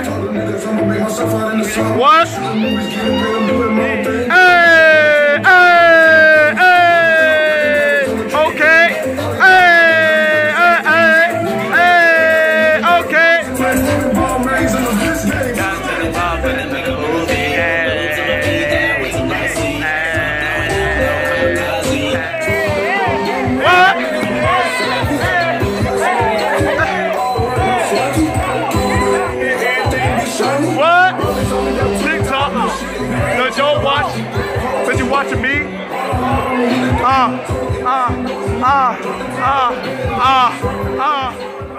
What? Hey, hey, hey. Okay. Hey, hey, hey, okay. What? TikTok? No, don't watch. But you watching me? Ah.